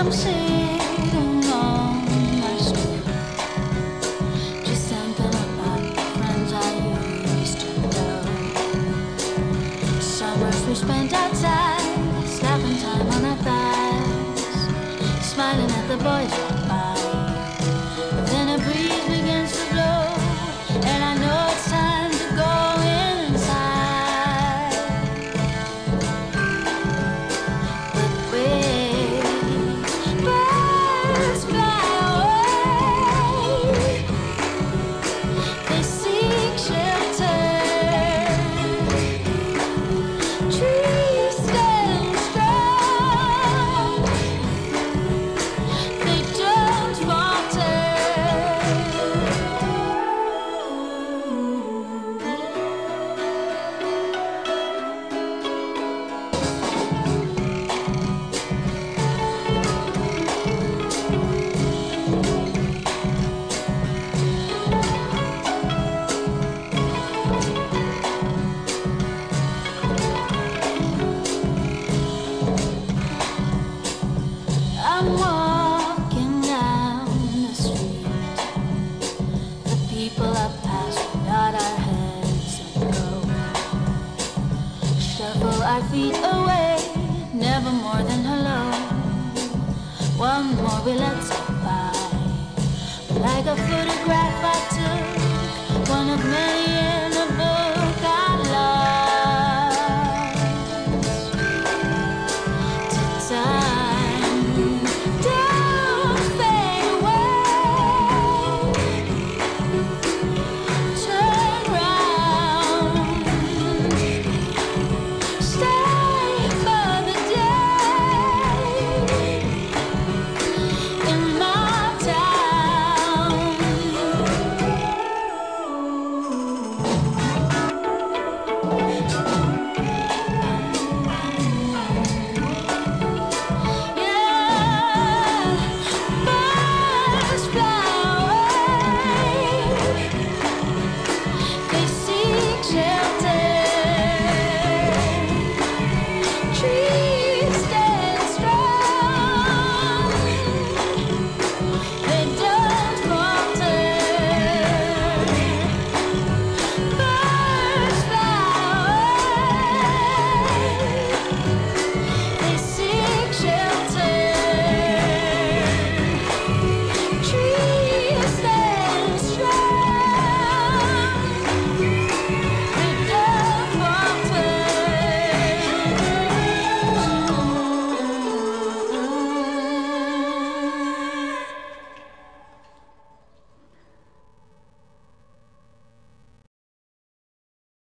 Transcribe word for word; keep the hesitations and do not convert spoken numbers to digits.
I'm sitting on my stoop, just thinking about the friends I used to know. Summers we spent outside, slapping time on our thighs, smiling at the boys walk by. Then a breeze begins to blow, and I know it's time to go inside. But wait, birds fly away. They seek shelter. Trees stand strong. They don't falter. I'm walking down the street. The people I pass, we nod our heads and go. Shuffle our feet away, never more than hello. One more we let slip by, like a photograph I took